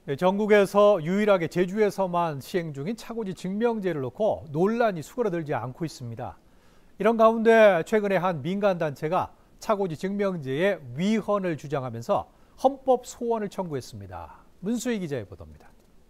네, 전국에서 유일하게 제주에서만 시행 중인 차고지 증명제를 놓고 논란이 수그러들지 않고 있습니다. 이런 가운데 최근에 한 민간단체가 차고지 증명제의 위헌을 주장하면서 헌법 소원을 청구했습니다. 문수희 기자의 보도입니다.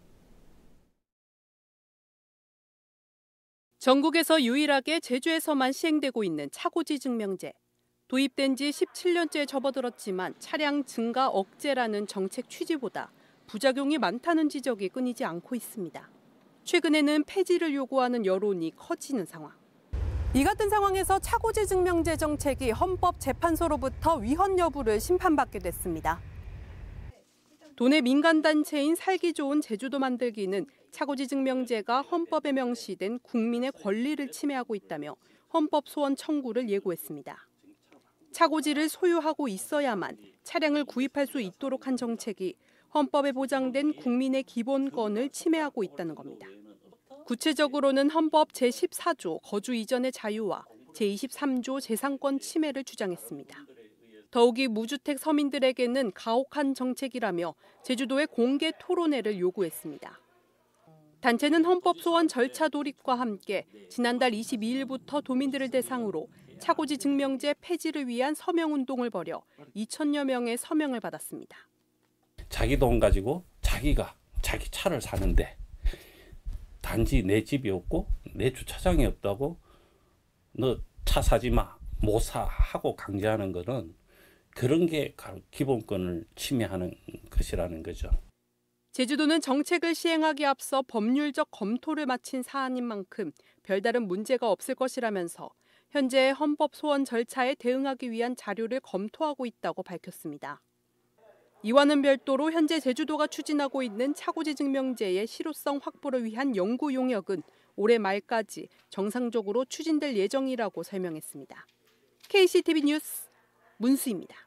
전국에서 유일하게 제주에서만 시행되고 있는 차고지 증명제. 도입된 지 17년째 접어들었지만 차량 증가 억제라는 정책 취지보다 부작용이 많다는 지적이 끊이지 않고 있습니다. 최근에는 폐지를 요구하는 여론이 커지는 상황. 이 같은 상황에서 차고지 증명제 정책이 헌법재판소로부터 위헌 여부를 심판받게 됐습니다. 도내 민간단체인 살기 좋은 제주도 만들기는 차고지 증명제가 헌법에 명시된 국민의 권리를 침해하고 있다며 헌법 소원 청구를 예고했습니다. 차고지를 소유하고 있어야만 차량을 구입할 수 있도록 한 정책이 헌법에 보장된 국민의 기본권을 침해하고 있다는 겁니다. 구체적으로는 헌법 제14조 거주 이전의 자유와 제23조 재산권 침해를 주장했습니다. 더욱이 무주택 서민들에게는 가혹한 정책이라며 제주도의 공개 토론회를 요구했습니다. 단체는 헌법 소원 절차 도입과 함께 지난달 22일부터 도민들을 대상으로 차고지 증명제 폐지를 위한 서명운동을 벌여 2천여 명의 서명을 받았습니다. 자기 돈 가지고 자기가 자기 차를 사는데 단지 내 집이 없고 내 주차장이 없다고 너 차 사지 마, 못 사 하고 강제하는 거는 그런 게 기본권을 침해하는 것이라는 거죠. 제주도는 정책을 시행하기에 앞서 법률적 검토를 마친 사안인 만큼 별다른 문제가 없을 것이라면서 현재 헌법 소원 절차에 대응하기 위한 자료를 검토하고 있다고 밝혔습니다. 이와는 별도로 현재 제주도가 추진하고 있는 차고지 증명제의 실효성 확보를 위한 연구 용역은 올해 말까지 정상적으로 추진될 예정이라고 설명했습니다. KCTV 뉴스 문수희입니다.